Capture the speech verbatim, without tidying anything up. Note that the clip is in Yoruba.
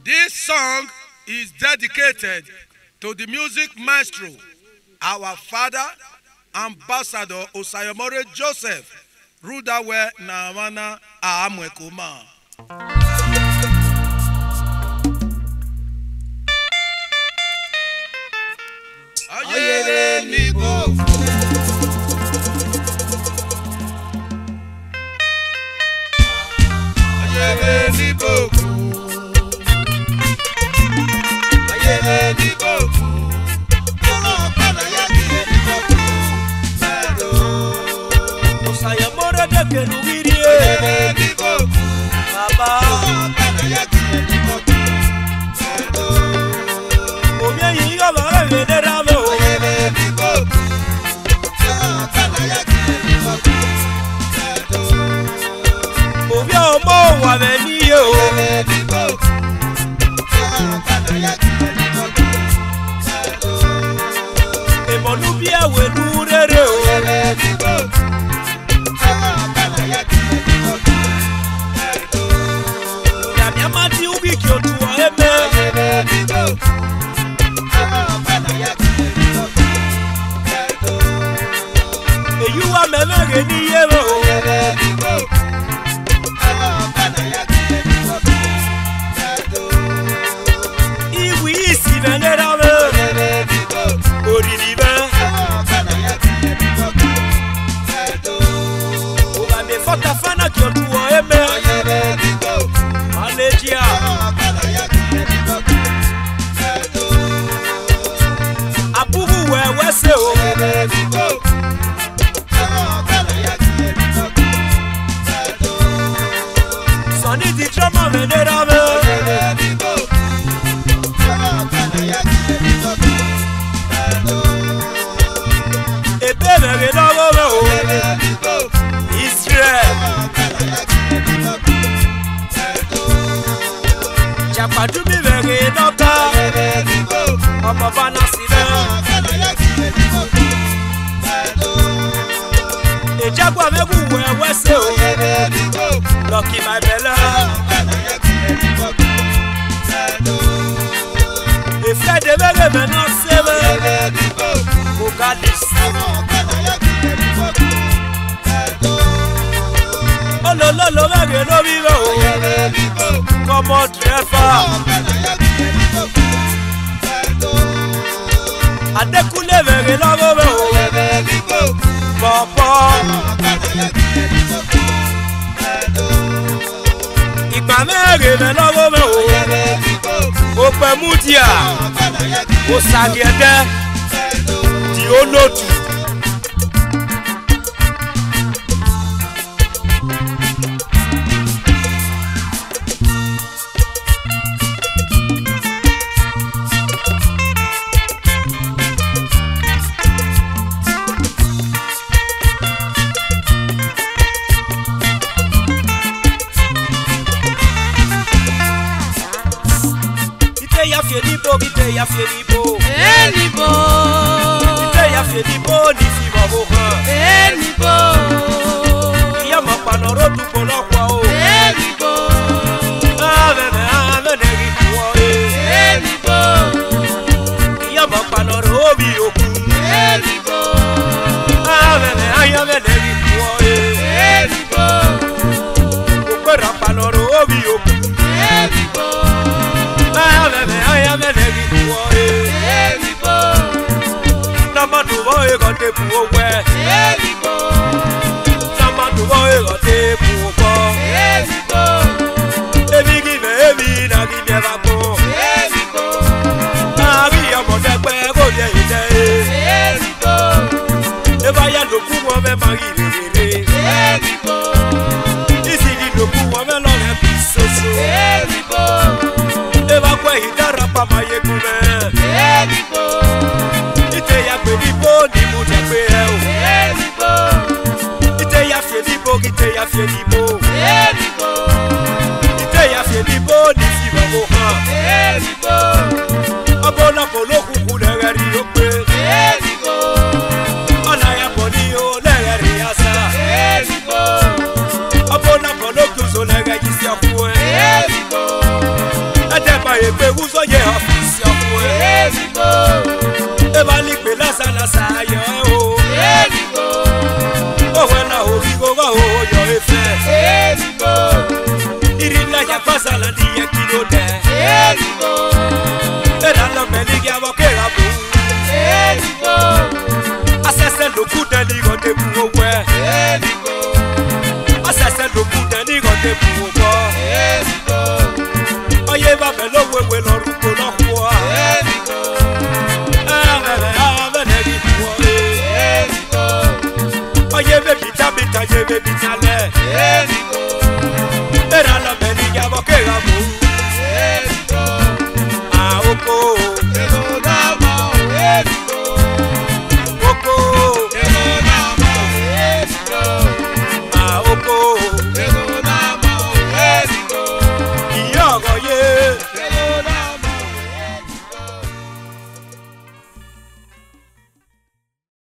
This song is dedicated to the music maestro, our father, Ambassador Osayomore Joseph, Rudawe Namana Amwekuma. Ayere ni bo. Ayere ni bo. Ayere ni bo. Kono kana yaki ni bo. Medo. Osayomore de kenuwiri. Ayere ni bo. Baba. Kono kana yaki ni bo. Medo. Oye yi yo ba re de rame o. Ayere ni bo. Kono kana yaki ni bo. Medo. Oye omo wa me ni yo. Ayere ni bo. Kono kana yaki ni bo. Medo. Emonu bi awe nu rere o. Ayere ni bo. Kono kana yaki ni bo. Medo. Ya mi amati ubi ki otu o eme. Ayere ni bo. Kono kana yaki ni bo. Medo. Eyi wa me mere ni ye o. Ayere ni bo. Kono kana yaki ni bo. Medo. Iwi isi me ne rame. Ayere ni bo. Oriri be. Kono kana yaki ni bo. Medo. Oga me fota fana ki otu o eme. Ayere ni bo. Manejia. Kono kana yaki ni bo. Medo. Abubu we wese o. Ayere ni bo. Kono kana yaki ni bo. Medo. Soni di drama me ne rame. Ayere ni bo. Kono kana yaki ni bo. Medo. Ebe mere na wo me o. Ayere ni bo. Israel. Kono kana yaki ni bo. Medo. Japadu mi mere na ka. Ayere ni bo. Ọmọ bana sile. Kono kana yaki ni bo. Medo. Ejagwa mebu we wese o. Ayere ni bo. Lucky my belle. Kono kana yaki ni bo. Medo. Efe de mere me na sebe. Ayere ni bo. Ogalis. Kono kana yaki ni bo. Medo. Olololo mere no vive o. Ayere ni bo. Como driver. Kono kana yaki ni bo. Medo. Adekunle mere na wo me o. Ayere ni bo. Popo. Kono kana yaki ni bo. Medo. Igba mere me na wo me o. Ayere ni bo. Ope mutia. Kono kana yaki ni bo. Osagede. Medo. Di olotu. Ite ya fie ni bo, ite ya fie ni bo. Enibo, Ite ya fie ni bo ni fi mo bo kan. Enibo, Iya ma panoro tu polo kwa o. Enibo, Ave me ave ne ri ku o e. Enibo, Iya ma panoro obi oku. Enibo, Ave me aya me ne ri ku o e. Enibo, Okwera panoro obi oku. Enibo, Ave me aya me ne ri ku o e. Enibo, Namadu bo e go te pu o we. Enibo, Namadu bo e go te pu o bo. Enibo, Ebi give ebi na give never go. Enibo, Abi omo de pe ko ye ite e. Enibo, Eba ya lo ku wo me ma ri re re. Enibo, Isi di lo ku wo me lo le bi so so. Enibo, Eba kwa idara pa ma ye ku me. Enibo, Ite ya pe ni bo ni mu je pe e o. Enibo, Ite ya fie ni bo, ite ya fie ni bo. ya pasa la niña kilo de. Erigo. Era la meligia boquera bu. Erigo. Asese lo kuda ni gote bu we. Erigo. Asese lo kuda ni gote bu bo. Erigo. Oye ba me lo wewe lo ruko lo kwa. Erigo. Ave ave ne bi kwa. Erigo. Oye baby tabita ye baby tale. Erigo.